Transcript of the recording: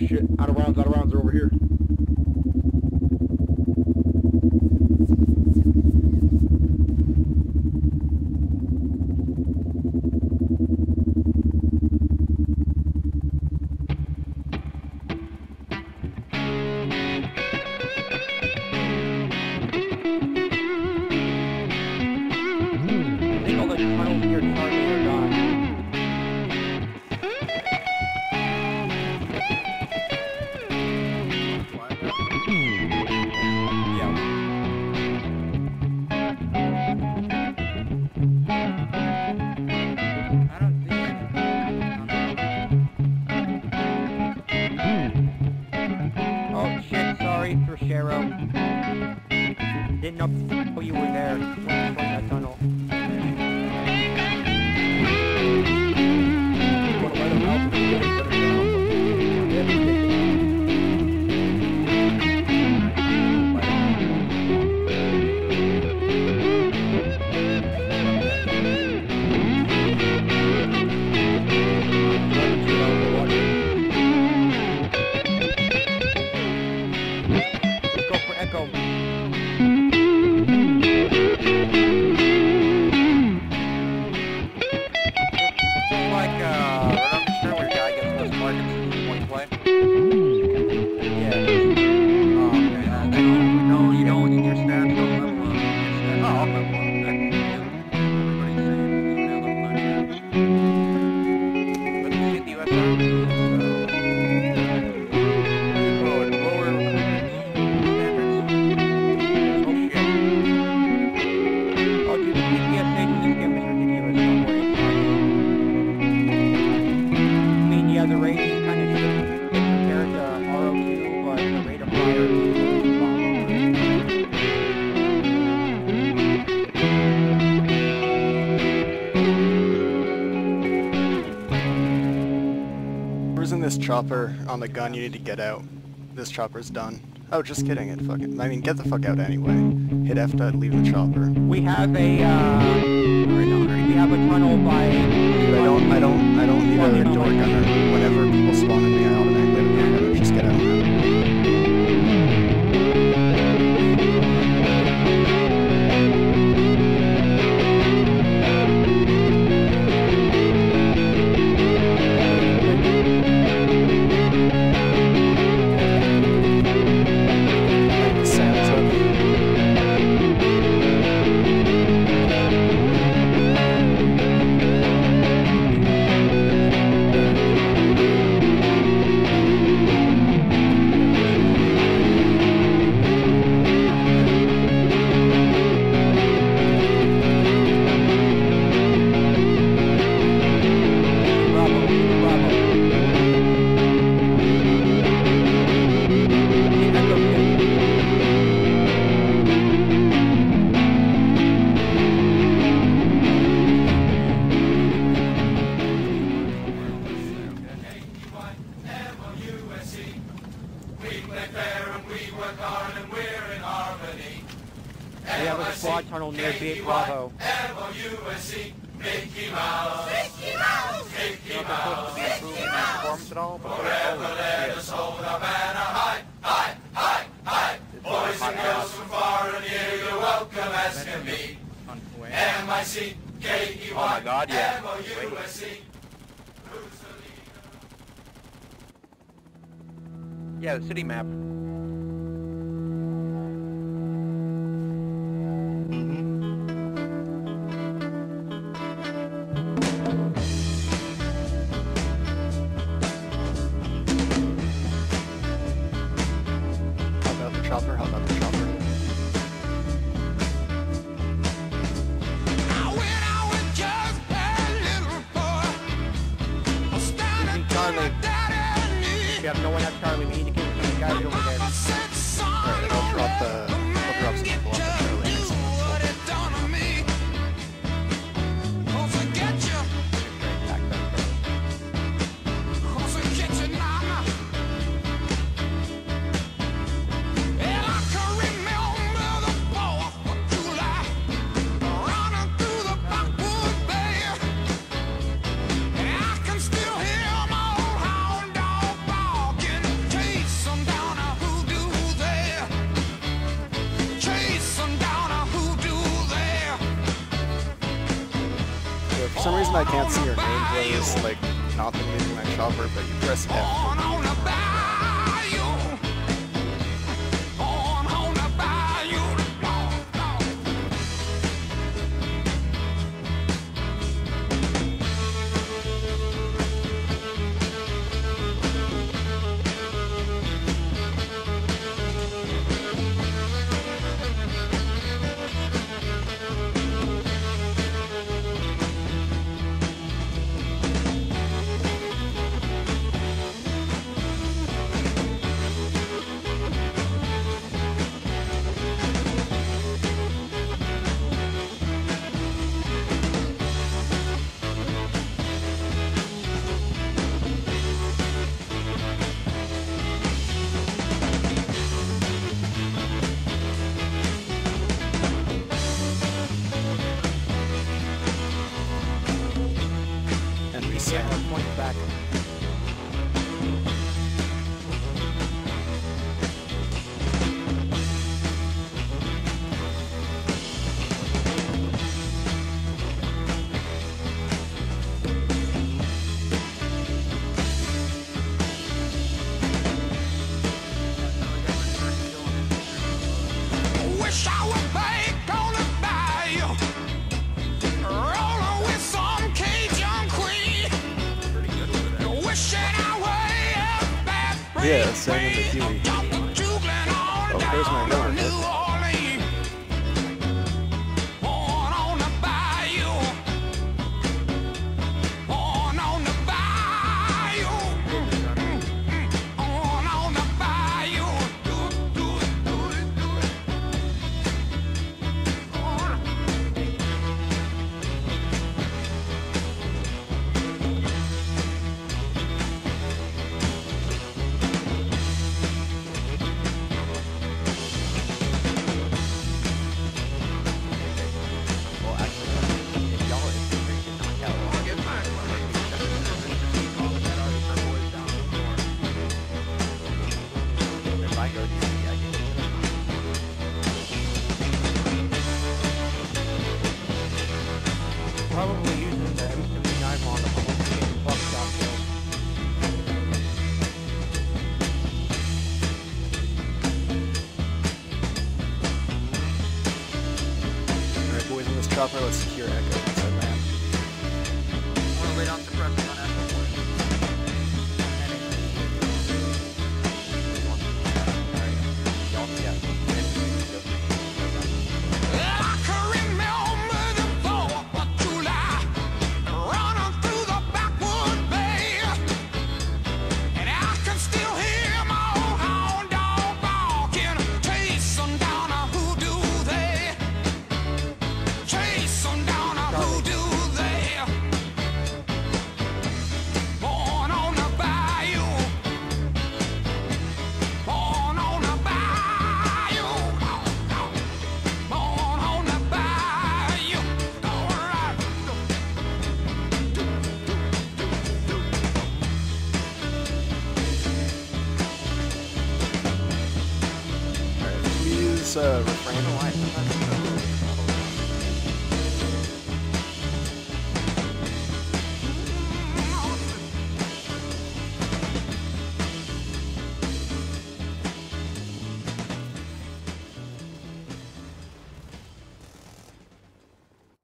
shit. Out of rounds, they're over here. Didn't know you were there. From that tunnel. This chopper on the gun, you need to get out. This chopper's done. Oh, just kidding. It fucking. I mean, get the fuck out anyway. Hit F to leave the chopper. We have a tunnel by. Dude, I don't need a door gunner. Whenever people spawn in me, I automatically have a door gunner. Just get out now. We have a squad tunnel near B8 Bravo. M-O-U-S-E, Mickey Mouse. Mickey Mouse. Mickey Mouse. Forever let us hold our banner high, high, high, high. Boys and girls from far and near, you're welcome as can be. M-I-C-K-E-Y. Oh my God, yeah. M-O-U-S-E. Yeah, the city map. How about the chopper? Charlie. We have no one at Charlie. We need to get the guys over there. Alright, I'll drop some people off at Charlie next time. some reason I can't see your name, Rose, like, not been using my chopper, but you press F. Back. Wish I would bake on the bayou, rolling with some Cajun queen. Wishing I way up that Yeah, same in the Huey. Oh, there's my number. Born on the bayou, born on the bayou, born on the bayou. Do it, do it, do it, do it. Probably using the M79 on the buckshot kill. Alright, boys, in this chopper, let's secure Echo once I land. I'm gonna lay down suppressing on Echo for you. I can remember the 4th of July, running through the backwood bay, and I can still hear my old hound dog barking, chasing down a hoodoo they, chasing down a hoodoo they. Born on the bayou, born on the bayou. Born on the bayou, all right. Alright, can we use refrain